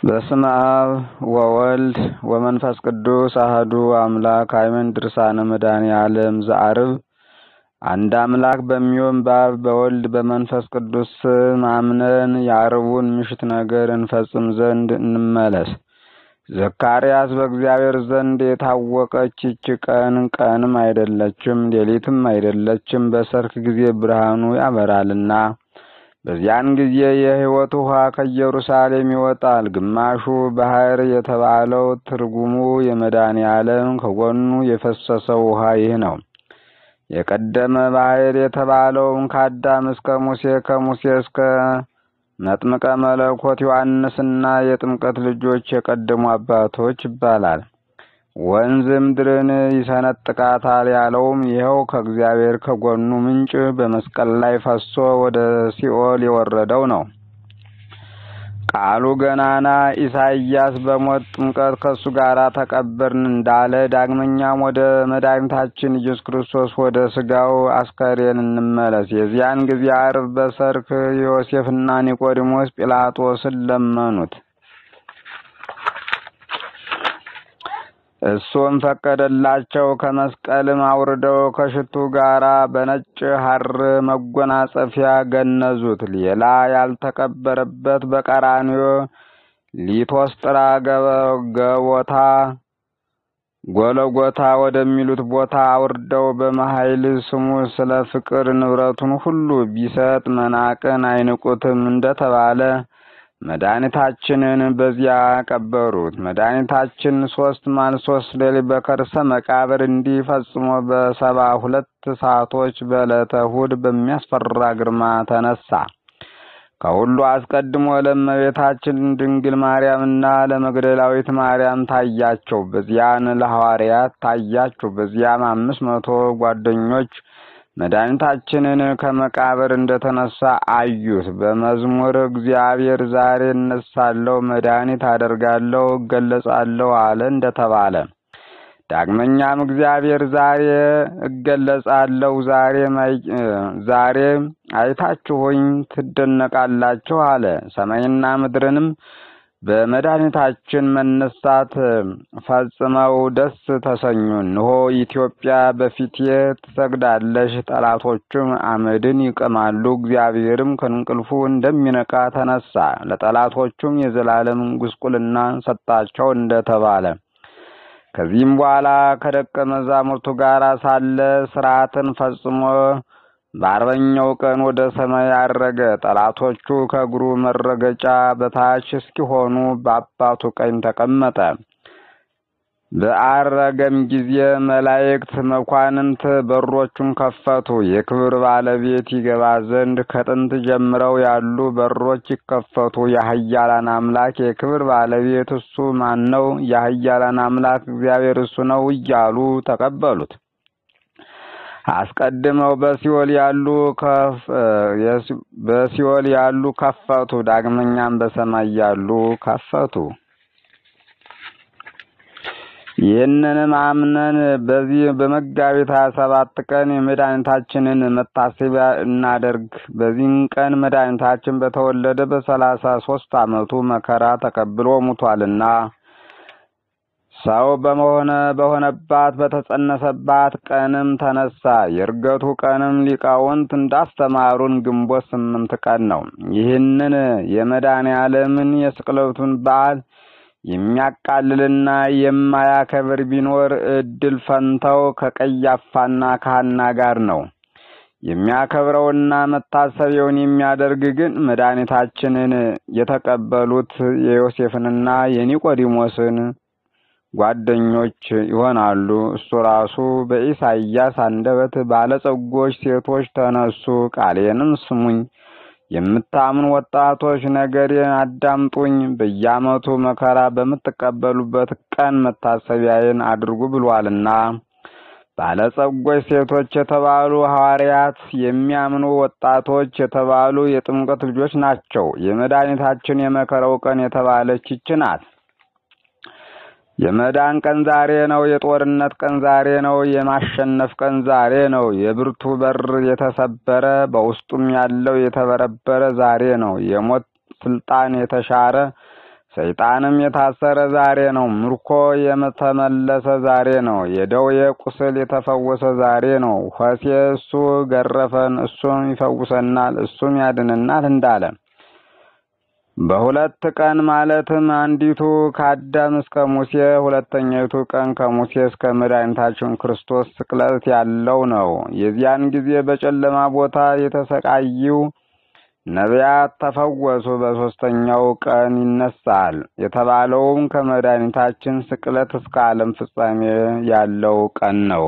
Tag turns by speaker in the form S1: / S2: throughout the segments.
S1: በስመ አብ ወወልድ ወመንፈስ ቅዱስ አሐዱ አምላክ አሜን። ድርሳነ መድኃኔዓለም ዘዐርብ። አንድ አምላክ በሚሆን በአብ በወልድ በመንፈስ ቅዱስ አምነን የዐርቡን ምሽት ነገር እንፈጽም ዘንድ እንመለስ። ዘካርያስ በእግዚአብሔር ዘንድ የታወቀች ይህች ቀን ቀንም አይደለችም ሌሊትም አይደለችም፣ በሰርክ ጊዜ ብርሃኑ ያበራልና። በዚያን ጊዜ የሕይወት ውሃ ከኢየሩሳሌም ይወጣል። ግማሹ ባሕር የተባለው ትርጉሙ የመድኃኔዓለም ከጎኑ የፈሰሰው ውሃ ይህ ነው። የቀደመ ባሕር የተባለውም ከአዳም እስከ ሙሴ ከሙሴ እስከ መጥምቀ መለኮት ዮሐንስና የጥምቀት ልጆች የቀደሙ አባቶች ይባላል። ወንዝ ምድርን ይሰነጥቃታል ያለውም ይኸው ከእግዚአብሔር ከጎኑ ምንጭ በመስቀል ላይ ፈሶ ወደ ሲኦል የወረደው ነው። ቃሉ ገናና ኢሳይያስ በሞት ጥምቀት ከሱ ጋር ተቀበርን እንዳለ፣ ዳግመኛም ወደ መድኃኒታችን ኢየሱስ ክርስቶስ ወደ ሥጋው አስከሬን እንመለስ። የዚያን ጊዜ ዓርብ በሰርክ ዮሴፍና ኒቆዲሞስ ጲላጦስን ለመኑት። እሱም ፈቀደላቸው። ከመስቀልም አውርደው ከሽቱ ጋር በነጭ ሐር መጎናጸፊያ ገነዙት። ሌላ ያልተቀበረበት በቀራንዮ ሊቶስጥራ ጎለጎታ ወደሚሉት ቦታ አውርደው በመኃይል ስሙ ስለ ፍቅር ንብረቱን ሁሉ ቢሰጥ መናቅን አይንቁትም እንደተባለ መድኃኒታችንን በዚያ ቀበሩት። መድኃኒታችን 3 መዓልት 3 ሌሊት በከርሰ መቃብር እንዲፈጽሞ በ72 ሰዓቶች በዕለተ እሑድ በሚያስፈራ ግርማ ተነሳ። ከሁሉ አስቀድሞ ለእመቤታችን ድንግል ማርያምና ለመግደላዊት ማርያም ታያቸው። በዚያን ለሐዋርያት ታያቸው። በዚያም 500 ጓደኞች መድኃኒታችንን ከመቃብር እንደተነሳ አዩት። በመዝሙር እግዚአብሔር ዛሬ እነሳለሁ፣ መድኃኒት አደርጋለሁ፣ እገለጻለሁ አለ እንደተባለ፣ ዳግመኛም እግዚአብሔር ዛሬ እገለጻለሁ፣ ዛሬ አይታችሁኝ ትደነቃላችሁ አለ። ሰማይና ምድርንም በመድኃኒታችን መነሳት ፈጽመው ደስ ተሰኙ። እነሆ ኢትዮጵያ በፊቴ ትሰግዳለች፣ ጠላቶቹም አመድን ይቀማሉ። እግዚአብሔርም ከእንቅልፉ እንደሚነቃ ተነሳ፣ ለጠላቶቹም የዘላለም ጉስቁልና ሰጣቸው እንደተባለ። ከዚህም በኋላ ከደቀ መዛሙርቱ ጋር ሳለ ሥርዓትን ፈጽሞ በ40ኛው ቀን ወደ ሰማይ አረገ። ጠላቶቹ ከእግሩ መረገጫ በታች እስኪሆኑ በአባቱ ቀኝ ተቀመጠ። በአረገም ጊዜ መላእክት መኳንንት በሮቹን ከፈቱ። የክብር ባለቤት ይገባ ዘንድ ከጥንት ጀምረው ያሉ በሮች ይከፈቱ። የኃያላን አምላክ የክብር ባለቤት እሱ ማን ነው? የኃያላን አምላክ እግዚአብሔር እሱ ነው እያሉ ተቀበሉት። አስቀድመው በሲኦል ያሉ ከፈቱ። ዳግመኛም በሰማይ ያሉ ከፈቱ። ይህንንም አምነን በዚህ በመጋቢት 27 ቀን የመድኃኒታችንን መታሰቢያ እናደርግ። በዚህን ቀን መድኃኒታችን በተወለደ በ33 ዓመቱ መከራ ተቀብሎ ሙቷልና፣ ሰው በሆነባት በተጸነሰባት ቀንም ተነሳ። የዕርገቱ ቀንም ሊቃውንት እንዳስተማሩን ግንቦት 8 ቀን ነው። ይህንን የመድኃኔዓለምን የስቅለቱን በዓል የሚያቃልልና የማያከብር ቢኖር ዕድል ፈንታው ከቀያፋና ከሐና ጋር ነው። የሚያከብረውና መታሰቢያውን የሚያደርግ ግን መድኃኒታችንን የተቀበሉት የዮሴፍንና የኒቆዲሞስን ጓደኞች ይሆናሉ። እሱ ራሱ በኢሳይያስ አንደበት ባለጸጎች ሴቶች ተነሱ፣ ቃሌንም ስሙኝ፣ የምታምኑ ወጣቶች ነገሬን አዳምጡኝ፣ በየዓመቱ መከራ በምትቀበሉበት ቀን መታሰቢያዬን አድርጉ ብሏልና። ባለጸጎች ሴቶች የተባሉ ሐዋርያት፣ የሚያምኑ ወጣቶች የተባሉ የጥምቀት ልጆች ናቸው። የመድኃኒታችን የመከራው ቀን የተባለች ይህች ናት። የመዳን ቀን ዛሬ ነው። የጦርነት ቀን ዛሬ ነው። የማሸነፍ ቀን ዛሬ ነው። የብርቱ በር የተሰበረ በውስጡም ያለው የተበረበረ ዛሬ ነው። የሞት ስልጣን የተሻረ ሰይጣንም የታሰረ ዛሬ ነው። ምርኮ የተመለሰ ዛሬ ነው። የደዌ ቁስል የተፈወሰ ዛሬ ነው። ሆሴ እሱ ገረፈን፣ እሱም ይፈውሰናል፣ እሱም ያድነናል እንዳለ በሁለት ቀን ማለትም አንዲቱ ከአዳም እስከ ሙሴ፣ ሁለተኛይቱ ቀን ከሙሴ እስከ መድኃኒታችን ክርስቶስ ስቅለት ያለው ነው። የዚያን ጊዜ በጨለማ ቦታ የተሰቃዩ ነቢያት ተፈወሱ። በሶስተኛው ቀን ይነሳል የተባለውም ከመድኃኒታችን ስቅለት እስከ ዓለም ፍጻሜ ያለው ቀን ነው።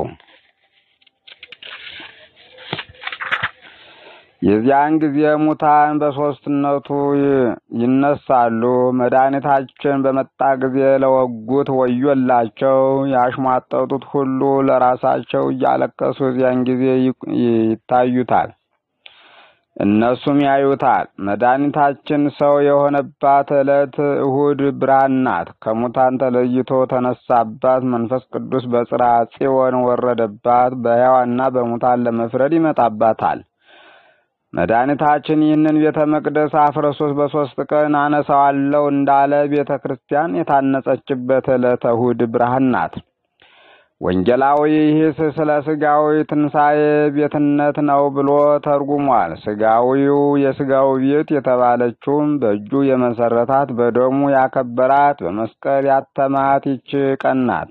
S1: የዚያን ጊዜ ሙታን በሶስትነቱ ይነሳሉ። መድኃኒታችን በመጣ ጊዜ ለወጉት ወዮላቸው። ያሽሟጠጡት ሁሉ ለራሳቸው እያለቀሱ የዚያን ጊዜ ይታዩታል፣ እነሱም ያዩታል። መድኃኒታችን ሰው የሆነባት ዕለት እሁድ ብርሃን ናት። ከሙታን ተለይቶ ተነሳባት። መንፈስ ቅዱስ በጽርሐ ጽዮን ወረደባት። በሕያዋንና በሙታን ለመፍረድ ይመጣባታል። መድኃኒታችን ይህንን ቤተ መቅደስ አፍርሱት በሶስት ቀን አነሳዋለሁ እንዳለ ቤተ ክርስቲያን የታነጸችበት ዕለተ እሁድ ብርሃን ናት። ወንጌላዊ ይህስ ስለ ሥጋዊ ትንሣኤ ቤትነት ነው ብሎ ተርጉሟል። ሥጋዊው የሥጋው ቤት የተባለችውም በእጁ የመሰረታት በደሙ ያከበራት በመስቀል ያተማት ይች ቀን ናት።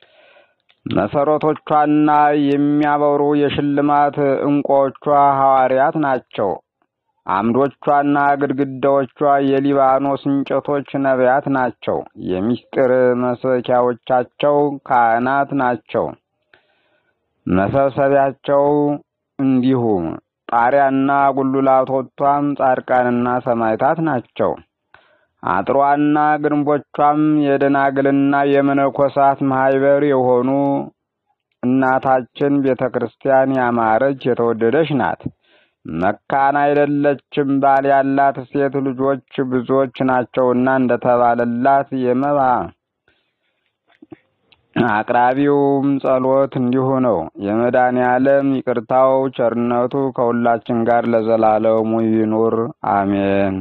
S1: መሰረቶቿና የሚያበሩ የሽልማት ዕንቆቿ ሐዋርያት ናቸው። አምዶቿና ግድግዳዎቿ የሊባኖስ እንጨቶች ነቢያት ናቸው። የምስጢር መስበኪያዎቻቸው ካህናት ናቸው። መሰብሰቢያቸው እንዲሁ ጣሪያና ጉልላቶቿም ጻድቃንና ሰማዕታት ናቸው። አጥሯና ግንቦቿም የደናግልና የመነኮሳት ማህበር የሆኑ እናታችን ቤተክርስቲያን ያማረች የተወደደች ናት። መካን አይደለችም፣ ባል ያላት ሴት ልጆች ብዙዎች ናቸውና እንደተባለላት የመባ አቅራቢውም ጸሎት እንዲሁ ነው። የመድኃኔዓለም ይቅርታው ቸርነቱ ከሁላችን ጋር ለዘላለሙ ይኑር አሜን።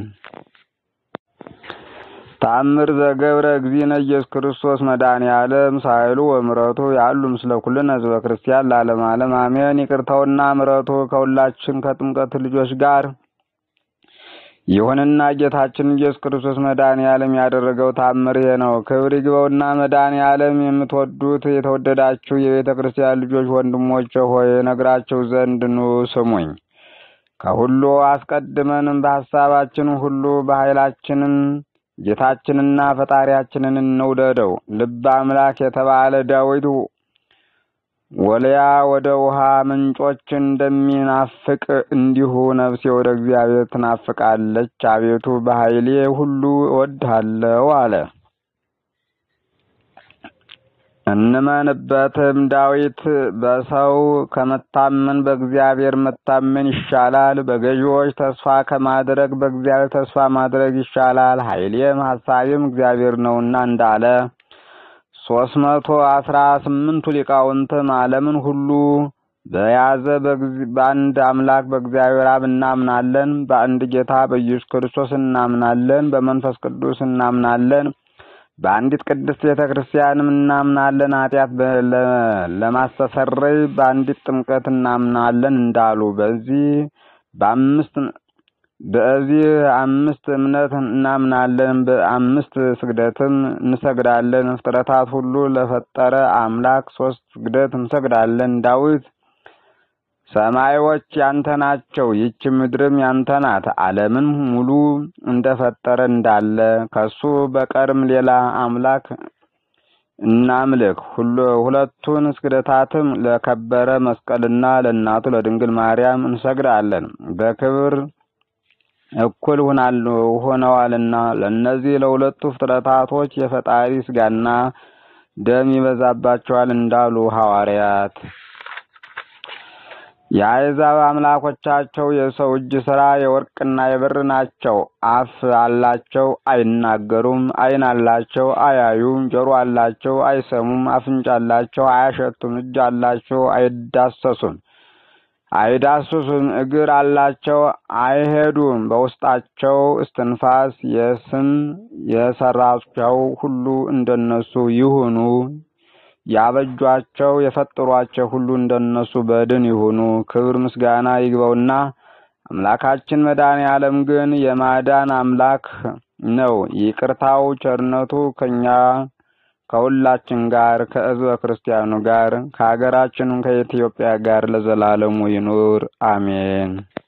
S1: ታምር ዘገብረ እግዚእነ ኢየሱስ ክርስቶስ መድኃኔዓለም ሳይሉ ወምረቱ ያሉ ምስለ ኩልነ ሕዝበ ክርስቲያን ለዓለመ ዓለም አሜን። ይቅርታውና ምረቱ ከሁላችን ከጥምቀት ልጆች ጋር ይሁንና ጌታችን ኢየሱስ ክርስቶስ መድኃኔዓለም ያደረገው ታምር ይሄ ነው። ክብር ይግባውና መድኃኔዓለም የምትወዱት የተወደዳችሁ የቤተ ክርስቲያን ልጆች ወንድሞቼ ሆይ ነግራችሁ ዘንድ ኑ ስሙኝ። ከሁሉ አስቀድመን በሐሳባችን ሁሉ በኃይላችንን ጌታችንና ፈጣሪያችንን እንውደደው። ልበ አምላክ የተባለ ዳዊት ወልያ ወደ ውሃ ምንጮች እንደሚናፍቅ እንዲሁ ነፍሴ ወደ እግዚአብሔር ትናፍቃለች። አቤቱ በኃይሌ ሁሉ እወድሃለሁ አለ። እንመንበትም ዳዊት በሰው ከመታመን በእግዚአብሔር መታመን ይሻላል፣ በገዢዎች ተስፋ ከማድረግ በእግዚአብሔር ተስፋ ማድረግ ይሻላል፣ ኃይሌም ሐሳቤም እግዚአብሔር ነውና እንዳለ 318ቱ ሊቃውንትም ዓለምን ሁሉ በያዘ በአንድ አምላክ በእግዚአብሔር አብ እናምናለን፣ በአንድ ጌታ በኢየሱስ ክርስቶስ እናምናለን፣ በመንፈስ ቅዱስ እናምናለን፣ በአንዲት ቅድስት ቤተክርስቲያንም እናምናለን፣ ኃጢአት ለማስተሰረይ በአንዲት ጥምቀት እናምናለን እንዳሉ በዚህ አምስት እምነት እናምናለን፣ በአምስት ስግደትም እንሰግዳለን። ፍጥረታት ሁሉ ለፈጠረ አምላክ 3 ስግደት እንሰግዳለን። ዳዊት ሰማዮች ያንተ ናቸው፣ ይህች ምድርም ያንተ ናት፣ ዓለምን ሙሉ እንደፈጠረ እንዳለ ከሱ በቀርም ሌላ አምላክ እናምልክ። ሁለቱን ስግደታትም ለከበረ መስቀልና ለእናቱ ለድንግል ማርያም እንሰግዳለን። በክብር እኩል ሆነዋልና ለእነዚህ ለሁለቱ ፍጥረታቶች የፈጣሪ ስጋና ደም ይበዛባቸዋል እንዳሉ ሐዋርያት። የአሕዛብ አምላኮቻቸው የሰው እጅ ሥራ የወርቅና የብር ናቸው። አፍ አላቸው አይናገሩም፣ ዓይን አላቸው አያዩም፣ ጆሮ አላቸው አይሰሙም፣ አፍንጫ አላቸው አያሸቱም፣ እጅ አላቸው አይዳሰሱም፣ አይዳስሱም፣ እግር አላቸው አይሄዱም። በውስጣቸው እስትንፋስ የስም የሰራቸው ሁሉ እንደነሱ ይሁኑ። ያበጇቸው የፈጠሯቸው ሁሉ እንደነሱ በድን ይሁኑ። ክብር ምስጋና ይግባውና አምላካችን መድኃኔዓለም ግን የማዳን አምላክ ነው። ይቅርታው ቸርነቱ ከኛ ከሁላችን ጋር ከሕዝበ ክርስቲያኑ ጋር ከሀገራችን ከኢትዮጵያ ጋር ለዘላለሙ ይኑር አሜን።